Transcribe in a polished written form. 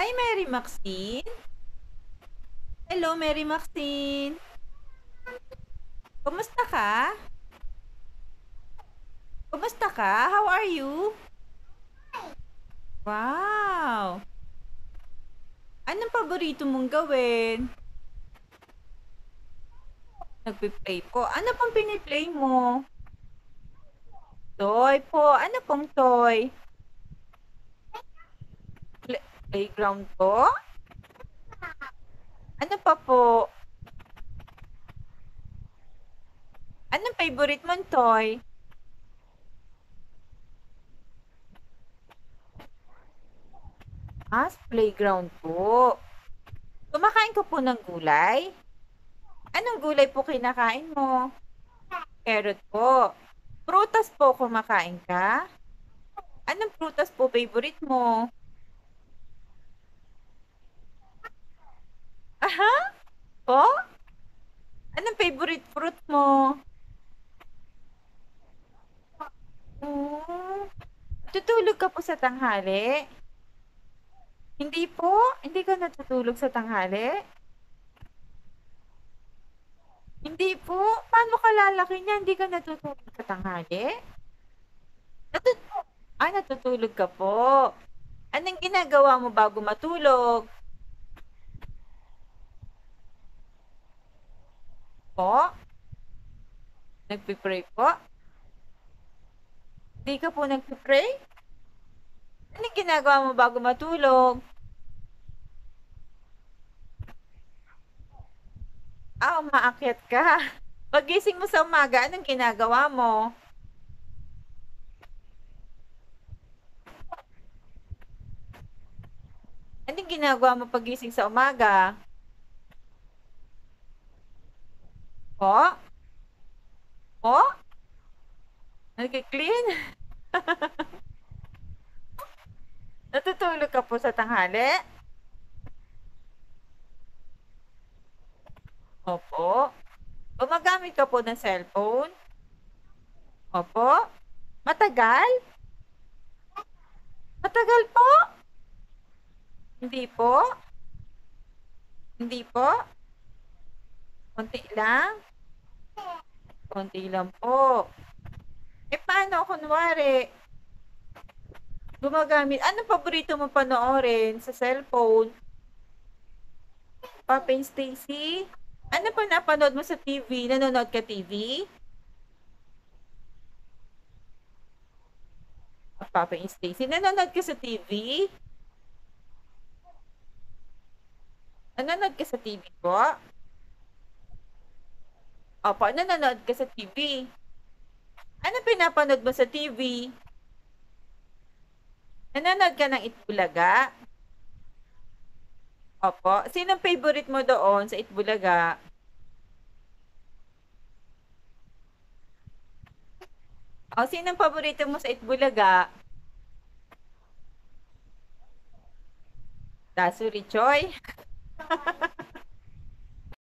Hi, Mary Maxine. Hello, Mary Maxine. Kumusta ka? Kumusta ka? How are you? Wow! Anong paborito mong gawin? Nagpi-play po. Ano pong pini-play mo? Toy po. Ano pong toy? Playground po? Ano pa po? Anong favorite mong toy? Playground po. Kumakain ka po ng gulay? Anong gulay po kinakain mo? Carrot po. Prutas po kumakain ka? Anong prutas po favorite mo? Aha? Po? Anong favorite fruit mo? Oh, tutulog ka po sa tanghali? Hindi po? Hindi ka natutulog sa tanghali? Hindi po? Paano ka lalaki niya? Hindi ka natutulog sa tanghali? Natut natutulog ka po. Anong ginagawa mo bago matulog? Po? Nagpi-pray po? Hindi ka po nagpi-pray? Anong ginagawa mo bago matulog? Umaakyat ka. Paggising mo sa umaga, anong ginagawa mo? Anong ginagawa mo paggising sa umaga? Po? Po? Nagki-clean? Natutulog ka po sa tanghali? Opo. Gumagamit ka po ng cellphone? Opo. Matagal? Matagal po? Hindi po? Hindi po? Konti lang? Konti lang po. Paano kunwari, gumagamit, anong paborito mo panoorin sa cellphone? Papa and Stacy? Ano pa napanood mo sa TV? Nanonood ka TV? Papa and Stacy. Nanonood ka sa TV? Nanonood ka sa TV po? Opo, nanonood ka sa TV. Ano pinapanood mo sa TV? Nanonood ka ng Itbulaga? Opo. Sinong favorite mo doon sa Itbulaga? Sinong paborito mo sa Itbulaga? Dasuri Choy?